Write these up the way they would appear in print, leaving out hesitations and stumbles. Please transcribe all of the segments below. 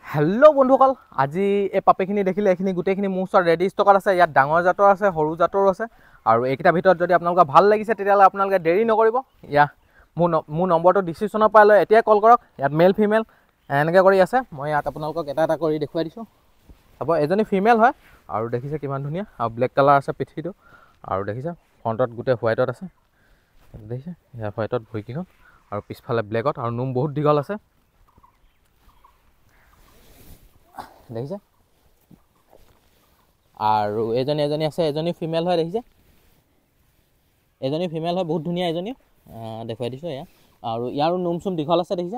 Hello' বন্ধুসকল, আজি এই পাপিখিনি দেখিলে এইখিনি গোটেইখিনি মোৰ ওচৰত ৰেডি ষ্টকত আছে। ইয়াত ডাঙৰ জাতৰ আছে, সৰু জাতৰো আছে। আৰু এইকেইটাৰ ভিতৰত যদি আপোনালোকৰ ভাল লাগিছে তেতিয়াহ'লে আপোনালোকে দেৰি নকৰিব। মোৰ নম্বৰটো ডিছক্ৰিপশ্যনৰ পৰা লৈ এতিয়াই কল কৰক। ইয়াত মেল ফিমেল এনেকৈ কৰি আছে। মই ইয়াত আপোনালোকক এটা এটা কৰি দেখুৱাই দিছোঁ। হ'ব, এজনী ফিমেল হয় আৰু দেখিছে কিমান ধুনীয়া। আৰু ব্লেক কালাৰ আছে পিঠিটো, আৰু দেখিছে ফ্ৰণ্টত গোটেই হোৱাইটত আছে। দেখিছে ইয়াৰ হোৱাইটত ভৰিকেইখন আৰু পিছফালে ব্লেকত, আৰু নোম বহুত দীঘল আছে। দেখিছে, আৰু এজনী আছে, এজনী ফিমেল হয়। দেখিছে এজনী ফিমেল হয়, বহুত ধুনীয়া এজনী। দেখুৱাই দিছোঁ এয়া। আৰু ইয়াৰো নোম চোম দীঘল আছে। দেখিছে,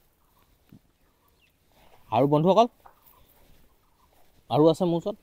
আৰু বন্ধুসকল আৰু আছে মোৰ ওচৰত।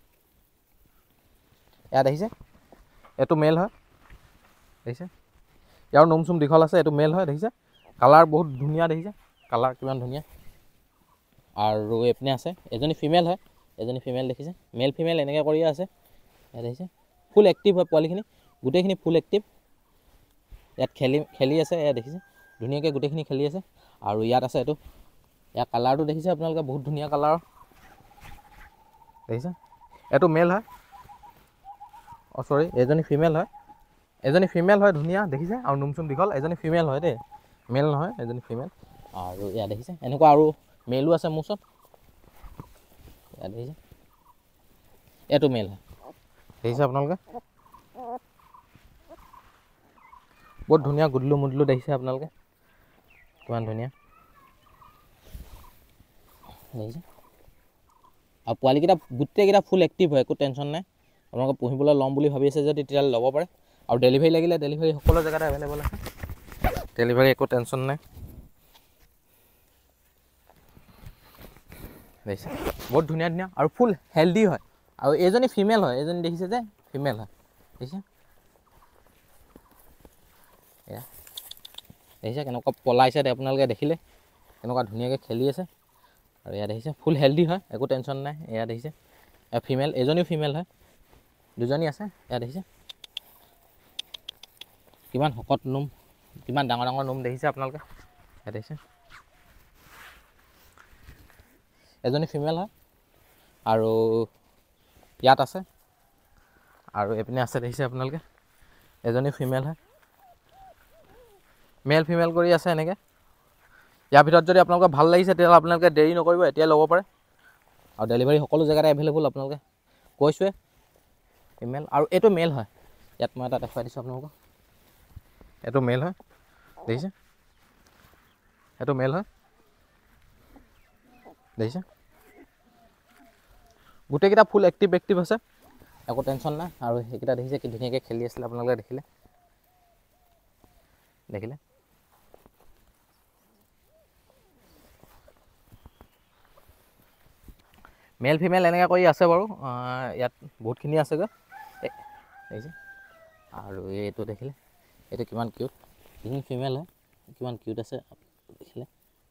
এয়া দেখিছে, এইটো মেল হয়। দেখিছে ইয়াৰ নোম চোম দীঘল আছে, এইটো মেল হয়। দেখিছে কালাৰ বহুত ধুনীয়া। দেখিছে কালাৰ কিমান ধুনীয়া। আৰু এইপিনে আছে এজনী ফিমেল হয়, এজনী ফিমেল। দেখিছে মেল ফিমেল এনেকৈ কৰিয়ে আছে। ইয়াত দেখিছে ফুল এক্টিভ হয় পোৱালিখিনি, গোটেইখিনি ফুল এক্টিভ। ইয়াত খেলি আছে। এয়া দেখিছে ধুনীয়াকৈ গোটেইখিনি খেলি আছে। আৰু ইয়াত আছে এইটো, ইয়াৰ কালাৰটো দেখিছে আপোনালোকে, বহুত ধুনীয়া কালাৰ। দেখিছে এইটো মেল হয়। চৰি, এজনী ফিমেল হয়, এজনী ফিমেল হয় ধুনীয়া। দেখিছে আৰু নোম চোম দীঘল, এজনী ফিমেল হয় দেই, মেল নহয়, এজনী ফিমেল। আৰু ইয়াত দেখিছে এনেকুৱা আৰু মেলো আছে মোৰ ওচৰত। ইয়াত দেখিছে এইটো মেল হয়। দেখিছে আপোনালোকে বহুত ধুনীয়া গুদলু মুদলু। দেখিছে আপোনালোকে কিমান ধুনীয়া। দেখিছে আৰু পোৱালিকেইটা গোটেইকেইটা ফুল এক্টিভ হয়, একো টেনশ্যন নাই। আপোনালোকে পুহিবলৈ ল'ম বুলি ভাবি আছে যদি তেতিয়াহ'লে ল'ব পাৰে। আৰু ডেলিভাৰী লাগিলে ডেলিভাৰী সকলো জেগাতে এভেইলেবল আছে। ডেলিভাৰী একো টেনশ্যন নাই। দেখিছে বহুত ধুনীয়া ধুনীয়া আৰু ফুল হেল্ডি হয়। আৰু এইজনী ফিমেল হয়, এইজনী দেখিছে যে ফিমেল হয়। দেখিছে এয়া দেখিছে কেনেকুৱা পলাইছে আপোনালোকে দেখিলে, কেনেকুৱা ধুনীয়াকৈ খেলি আছে। আৰু এয়া দেখিছে ফুল হেল্ডি হয়, একো টেনশ্যন নাই। এয়া দেখিছে এয়া ফিমেল, এজনীও ফিমেল হয়, দুজনী আছে। এয়া দেখিছে কিমান শকত নোম, কিমান ডাঙৰ ডাঙৰ নোম। দেখিছে আপোনালোকে এয়া দেখিছে এজনী ফিমেল হয়। আৰু ইয়াত আছে, আৰু এইপিনে আছে। দেখিছে আপোনালোকে এজনী ফিমেল হয়, মেল ফিমেল কৰি আছে এনেকৈ। ইয়াৰ ভিতৰত যদি আপোনালোকৰ ভাল লাগিছে তেতিয়াহ'লে আপোনালোকে দেৰি নকৰিব, এতিয়াই ল'ব পাৰে। আৰু ডেলিভাৰী সকলো জেগাতে এভেইলেবল আপোনালোকে কৈছোৱে। ফিমেল আৰু এইটো মেল হয়। ইয়াত মই এটা দেখুৱাই দিছোঁ আপোনালোকক, এইটো মেল হয়। দেখিছে এইটো মেল হয়। দেখিছে গোটেইকেইটা ফুল এক্টিভ আছে, একো টেনশ্যন নাই। আৰু সেইকেইটা দেখিছে কি ধুনীয়াকৈ খেলি আছিলে, আপোনালোকে দেখিলে মেল ফিমেল এনেকৈ কৰি আছে বাৰু। ইয়াত বহুতখিনি আছেগৈ। দেখিছে আৰু এইটো দেখিলে, এইটো কিমান কিউট, এইখিনি ফিমেল হয়, কিমান কিউট আছে দেখিলে।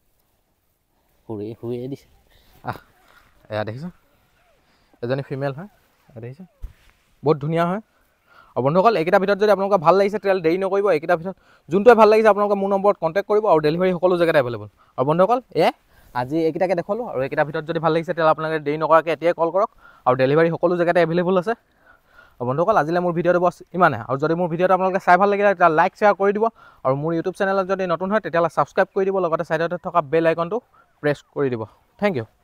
শুয়ে দিছে। এয়া দেখিছোঁ এজনী ফিমেল হয়। দেখিছে বহুত ধুনীয়া হয়। আৰু বন্ধুসকল এইকেইটাৰ ভিতৰত যদি আপোনালোকৰ ভাল লাগিছে তেতিয়াহ'লে দেৰি নকৰিব। এইকেইটাৰ ভিতৰত যোনটোৱে ভাল লাগিছে আপোনালোকে মোৰ নম্বৰত কণ্টেক্ট কৰিব। আৰু ডেলিভাৰী সকলো জেগাতে এভেইলেবল। আৰু বন্ধুসকল আজি এইকেইটাকে দেখুৱালোঁ। আৰু এইকেইটাৰ ভিতৰত যদি ভাল লাগিছে তেতিয়াহ'লে আপোনালোকে দেৰি নকৰাকৈ এতিয়াই কল কৰক। আৰু ডেলিভাৰী সকলো জেগাতে এভেইলেবল আছে। আৰু বন্ধুসকল আজিলৈ মোৰ ভিডিঅ'টো বছ ইমানে। আৰু যদি মোৰ ভিডিঅ'টো আপোনালোকে চাই ভাল লাগিলে তেতিয়া লাইক শ্বেয়াৰ কৰি দিব। আৰু মোৰ ইউটিউব চেনেলত যদি নতুন হয় তেতিয়াহ'লে ছাবস্ক্ৰাইব কৰি দিব, লগতে ছাইডতে থকা বেল আইকনটো প্ৰেছ কৰি দিব। Thank U.